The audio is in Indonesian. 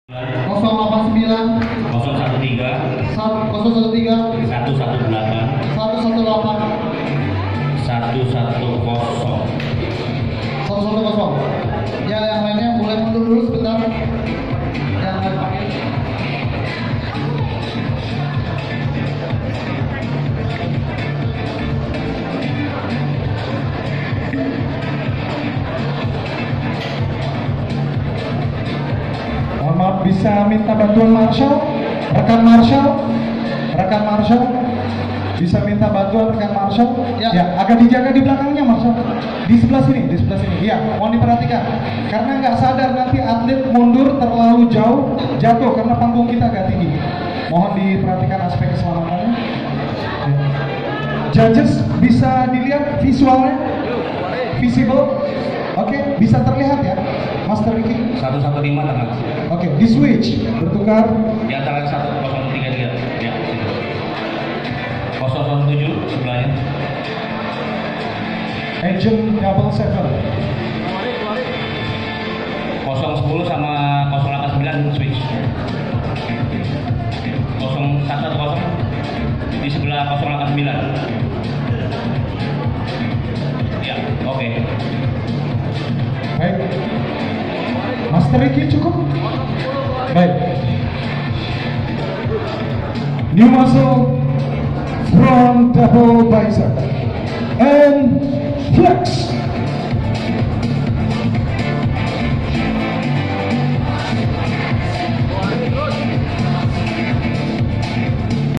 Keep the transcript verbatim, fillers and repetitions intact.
nol delapan sembilan nol satu tiga nol satu tiga satu satu delapan satu satu delapan satu satu kosong satu satu kosong. Ya, yang lainnya boleh mundur dulu sebentar. Yang lain panggil. Mohon maaf, bisa minta bantuan Marshall, rekan Marshall, rekan Marshall, bisa minta bantuan rekan Marshall. Ya. Ya, agak dijaga di belakangnya Marshall. Di sebelah sini, di sebelah sini. Iya, mohon diperhatikan. Karena nggak sadar nanti atlet mundur terlalu jauh, jatuh karena panggung kita agak tinggi. Mohon diperhatikan aspek keselamatannya. Ya. Judges bisa dilihat visualnya, visible. Oke, bisa terlihat ya, Master Ricky. satu satu lima tengah. Oke, di switch bertukar. Di antara satu nol tiga tiga ya. nol nol tujuh sebelahnya. Engine double seven. nol sepuluh sama nol delapan sembilan switch. nol satu satu nol di sebelah nol delapan sembilan. Ya, oke. Okay. Baik, Master Ricky cukup. Baik. New muscle, front double bicep, and flex.